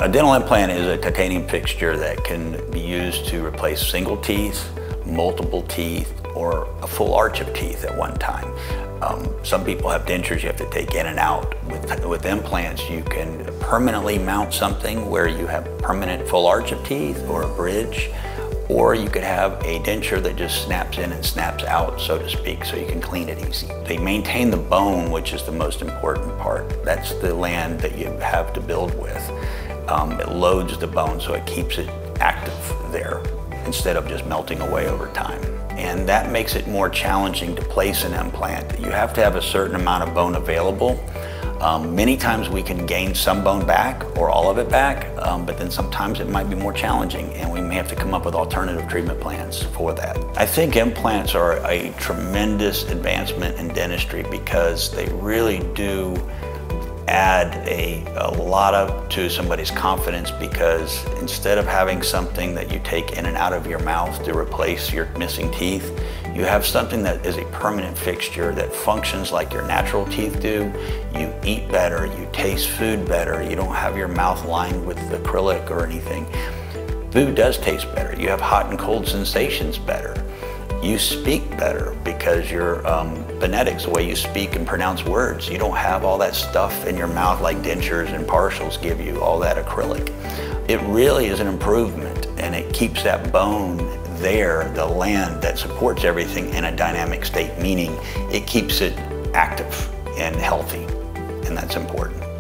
A dental implant is a titanium fixture that can be used to replace single teeth, multiple teeth, or a full arch of teeth at one time. Some people have dentures you have to take in and out. With implants, you can permanently mount something where you have permanent full arch of teeth or a bridge, or you could have a denture that just snaps in and snaps out, so to speak, so you can clean it easy. They maintain the bone, which is the most important part. That's the land that you have to build with. It loads the bone, so it keeps it active there instead of just melting away over time. And that makes it more challenging to place an implant. You have to have a certain amount of bone available. Many times we can gain some bone back or all of it back, but then sometimes it might be more challenging and we may have to come up with alternative treatment plans for that. I think implants are a tremendous advancement in dentistry because they really do add a lot to somebody's confidence, because instead of having something that you take in and out of your mouth to replace your missing teeth, you have something that is a permanent fixture that functions like your natural teeth do. You eat better, you taste food better, you don't have your mouth lined with acrylic or anything. Food does taste better. You have hot and cold sensations better. You speak better because your phonetics, the way you speak and pronounce words, you don't have all that stuff in your mouth like dentures and partials give you, all that acrylic. It really is an improvement, and it keeps that bone there, the land that supports everything, in a dynamic state, meaning it keeps it active and healthy, and that's important.